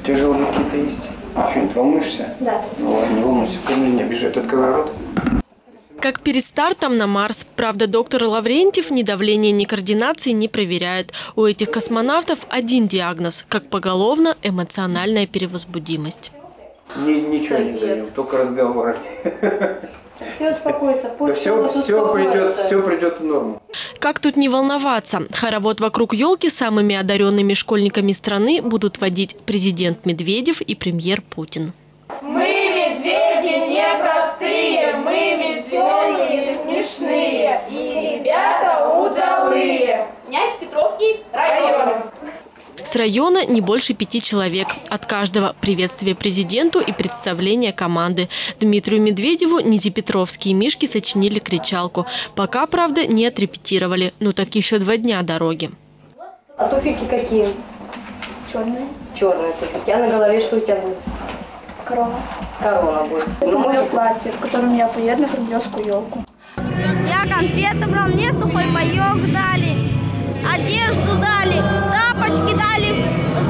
У тебя желудок какие-то есть? Что-нибудь волнуешься? Да. Ну ладно, не волнуйся, ко мне не обижай. Ты открывай рот. Как перед стартом на Марс. Правда, доктор Лаврентьев ни давления, ни координации не проверяет. У этих космонавтов один диагноз – как поголовно эмоциональная перевозбудимость. Ничего не даем, только разговоры. Все успокоится, пусть все придет в норму. Как тут не волноваться? Хоровод вокруг елки самыми одаренными школьниками страны будут водить президент Медведев и премьер Путин. Мы медведи непростые, мы веселые, смешные и ребята удалые. Князь Петровский район. С района не больше 5 человек. От каждого приветствие президенту и представление команды. Дмитрию Медведеву низепетровские мишки сочинили кричалку. Пока, правда, не отрепетировали. Ну так еще 2 дня дороги. А туфельки какие? Черные. Черные туфельки. А на голове что у тебя будет? Корона. Корона будет. Это мое платье, в котором я поеду на кремлевскую елку. Я конфеты брал, мне сухой паёк дали, одежду дали, тапочки дали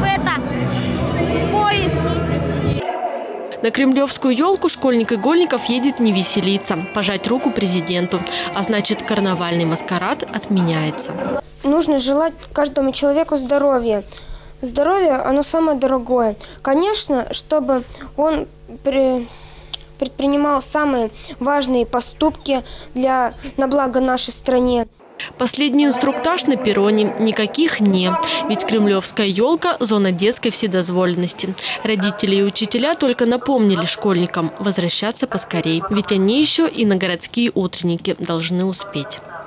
в поиск. На кремлевскую елку школьник Игольников едет не веселиться, пожать руку президенту. А значит, карнавальный маскарад отменяется. Нужно желать каждому человеку здоровья. Здоровье, оно самое дорогое. Конечно, чтобы он предпринимал самые важные поступки на благо нашей стране. Последний инструктаж на перроне. Никаких «не». Ведь кремлевская елка – зона детской вседозволенности. Родители и учителя только напомнили школьникам возвращаться поскорей. Ведь они еще и на городские утренники должны успеть.